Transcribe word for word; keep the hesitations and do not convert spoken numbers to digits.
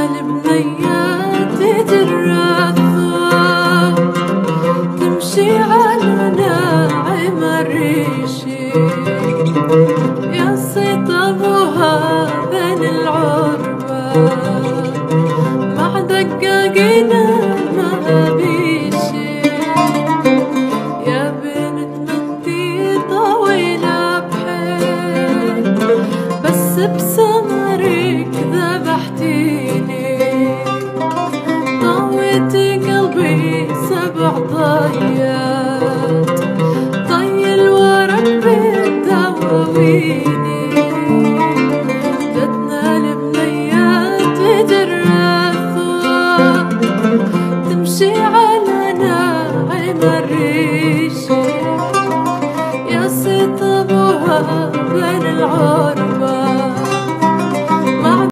البنيات تترفع تمشي على ناعم الريشي يا صيت ابوها بين العربة مع دقاقنا ما بيشي يا بنت منتي طويلة بحيل بس بسمرك ذبحتي